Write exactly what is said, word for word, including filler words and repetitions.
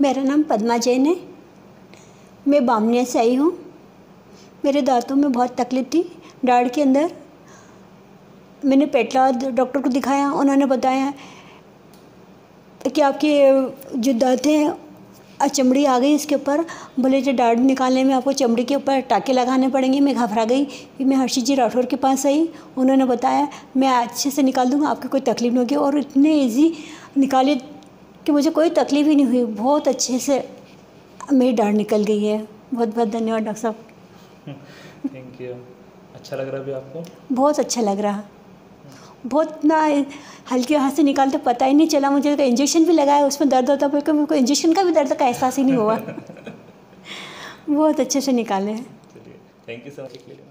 मेरा नाम पद्मा जैन है। मैं बामनिया से आई हूँ। मेरे दांतों में बहुत तकलीफ़ थी, दाढ़ के अंदर। मैंने पेटला डॉक्टर को दिखाया, उन्होंने बताया कि आपके जो दांत हैं चमड़ी आ गई इसके ऊपर। बोले जो दाढ़ निकालने में आपको चमड़ी के ऊपर टाँके लगाने पड़ेंगे। मैं घबरा गई। फिर मैं हर्षित जी राठौर के पास आई, उन्होंने बताया मैं अच्छे से निकाल दूँगा, आपकी कोई तकलीफ़ नहीं होगी। और इतने ईजी निकाले कि मुझे कोई तकलीफ़ ही नहीं हुई। बहुत अच्छे से मेरी दाढ़ निकल गई है। बहुत बहुत धन्यवाद डॉक्टर साहब। Thank you. अच्छा लग रहा है अभी आपको? बहुत अच्छा लग रहा। बहुत ना हल्के हाथ से निकालते पता ही नहीं चला मुझे। तो इंजेक्शन भी लगाया, उसमें दर्द होता है, मेरे को इंजेक्शन का भी दर्द का एहसास ही नहीं हुआ। बहुत अच्छे से निकाले हैं। चलिए, थैंक यू सो मच।